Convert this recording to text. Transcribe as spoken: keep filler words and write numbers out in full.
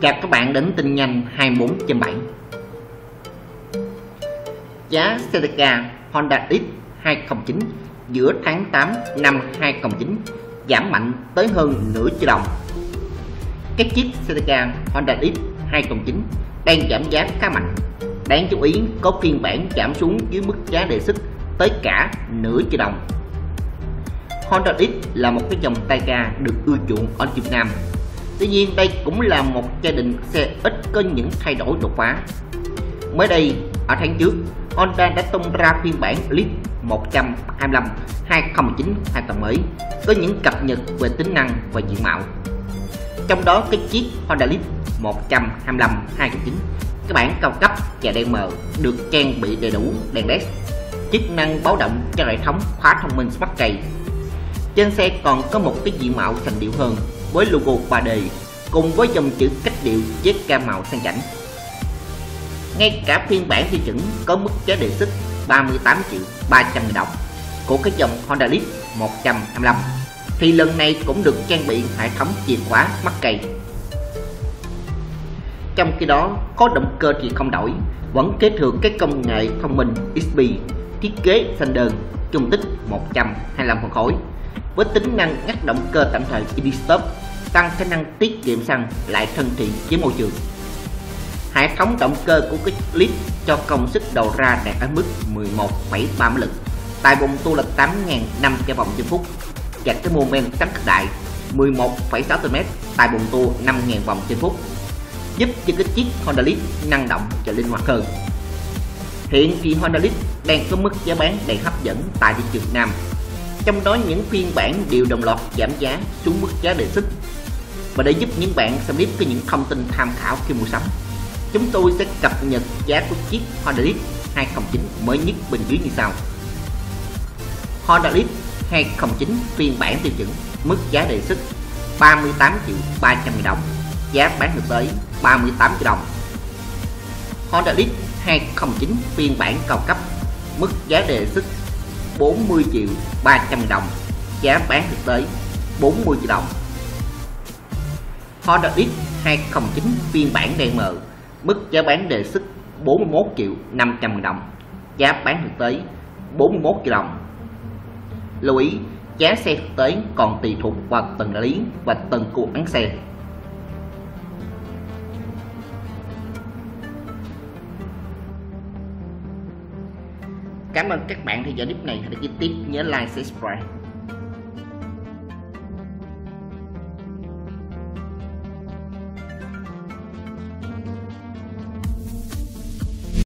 Chào các bạn đến tin nhanh hai mươi bốn trên bảy. Giá xe tay ga Honda X hai không chín giữa tháng tám năm hai không chín giảm mạnh tới hơn nửa triệu đồng. Các chiếc xe tay ga Honda X hai không chín đang giảm giá khá mạnh. Đáng chú ý có phiên bản giảm xuống dưới mức giá đề xuất tới cả nửa triệu đồng. Honda X là một cái dòng tay ga được ưa chuộng ở Việt Nam. Tuy nhiên đây cũng là một gia đình xe ít có những thay đổi đột phá. Mới đây, ở tháng trước, Honda đã tung ra phiên bản Elite một trăm hai mươi lăm hai không một chín hoàn toàn mới, có những cập nhật về tính năng và diện mạo. Trong đó cái chiếc Honda Elite một trăm hai mươi lăm hai không chín, cái bản cao cấp và đen mờ được trang bị đầy đủ đèn led, chức năng báo động cho hệ thống khóa thông minh Smart Key. Trên xe còn có một cái diện mạo sành điệu hơn với logo ba D cùng với dòng chữ cách điệu với gam màu sang chảnh. Ngay cả phiên bản tiêu chuẩn có mức giá đề xuất ba mươi tám triệu ba trăm nghìn đồng của cái dòng Honda Elite một trăm hai mươi lăm thì lần này cũng được trang bị hệ thống chìa khóa Smart Key. Trong khi đó, có động cơ thì không đổi, vẫn kế thừa cái công nghệ thông minh ích pê, thiết kế xanh đơn, dung tích một trăm hai mươi lăm phân khối với tính năng ngắt động cơ tạm thời e đê stop, tăng khả năng tiết kiệm xăng lại thân thiện với môi trường. Hệ thống động cơ của cái Elite cho công suất đầu ra đạt ở mức mười một phẩy ba mã lực, tại bùng tua là tám nghìn năm trăm vòng trên phút và cái mô men tăng cực đại mười một phẩy sáu ki lô mét tại bùng tua năm nghìn vòng trên phút, giúp cho cái chiếc Honda Elite năng động và linh hoạt hơn. Hiện thì Honda Elite đang có mức giá bán đầy hấp dẫn tại thị trường Việt Nam. Trong đó những phiên bản đều đồng loạt giảm giá xuống mức giá đề xuất. Và để giúp những bạn xem clip có những thông tin tham khảo khi mua sắm, chúng tôi sẽ cập nhật giá của chiếc Honda Elite hai không chín mới nhất bên dưới như sau. Honda Elite hai không chín phiên bản tiêu chuẩn, mức giá đề xuất ba mươi tám triệu ba trăm nghìn đồng, giá bán thực tế ba mươi tám triệu đồng. Honda Elite hai không chín phiên bản cao cấp, mức giá đề xuất bốn mươi triệu ba trăm nghìn đồng, giá bán thực tế bốn mươi triệu đồng. Honda Elite hai không chín phiên bản đen mờ, mức giá bán đề xuất bốn mươi mốt triệu năm trăm nghìn đồng, giá bán thực tế bốn mươi mốt triệu đồng. Lưu ý, giá xe thực tế còn tùy thuộc vào từng đại lý và từng cuộc bán xe. Cảm ơn các bạn theo dõi clip này. Hãy đăng ký tiếp, nhớ like, subscribe.